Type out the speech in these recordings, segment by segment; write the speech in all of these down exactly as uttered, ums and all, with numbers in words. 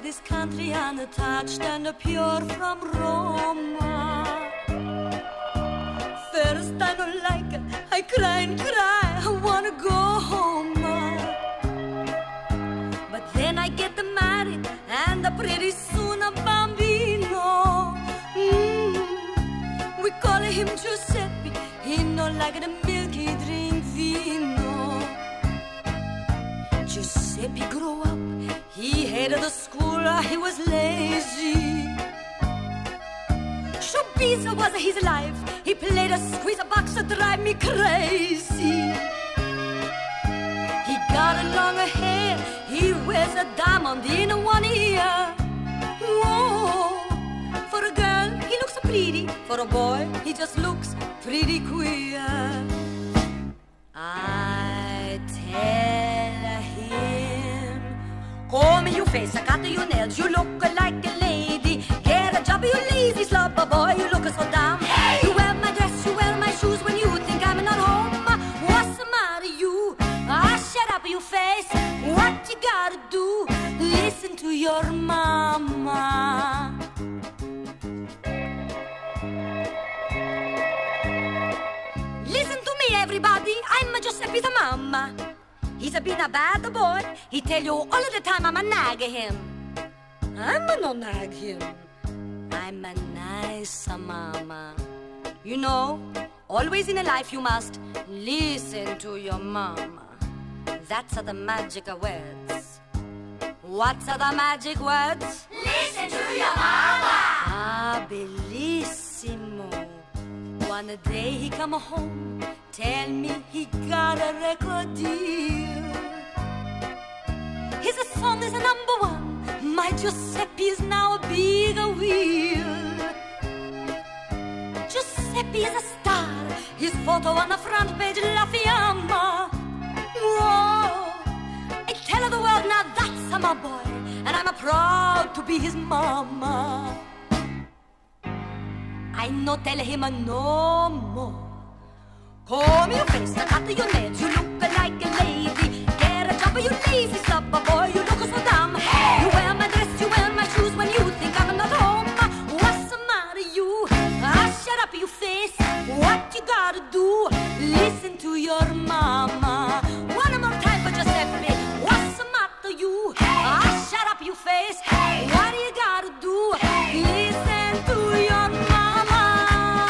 this country untouched and pure from Roma. First I don't like it, I cry and cry, I wanna go home. But then I get married and pretty soon a bambino. Mm. We call him Giuseppe, he no like the milk, he drink vino. Giuseppe grew up, he hated the school, he was lazy. Showbiz was his life, he played a squeeze box to drive me crazy. He got a long hair, he wears a diamond in one ear. Whoa, for a girl he looks so pretty, for a boy he just looks pretty queer. I tell him, comb your face, I cut your nails, you look like a lady. Get a job, you lazy slobber boy, you look so dumb. Hey! You wear my dress, you wear my shoes when you think I'm not home. What's the matter, you? Ah, shut up, you face. What you gotta do? Listen to your mama. Listen to me, everybody. I'm Giuseppe's mama. He's a been a bad boy. He tell you all the time I'm a nag him. I'm a no nag him. I'm a nice mama. You know, always in a life you must listen to your mama. That's the magic words. What's the magic words? Listen to your mama. Ah, bellissimo. One day he come home, tell me he got a record deal. His song is a number one. My Giuseppe is now a big wheel. Giuseppe is a star. His photo on the front page, La Fiamma. Whoa! I tell the world now that's my boy, and I'm proud to be his mama. I no tell him no more. Comb your face, cut your nails, you look like a lady. Get a job, you lazy slobber boy, you look so dumb. Hey! You wear my dress, you wear my shoes when you think I'm not home. What's the matter, you? Ah, shut up, you face. What you gotta do? Listen to your mama. One more time for Giuseppe. What's the matter, you? Hey! Ah, shut up, you face. Hey! What you gotta do? Hey! Listen to your mama.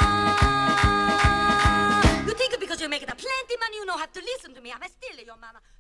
You think because you make it a plenty money, you know have to listen to me. I'm still your mama.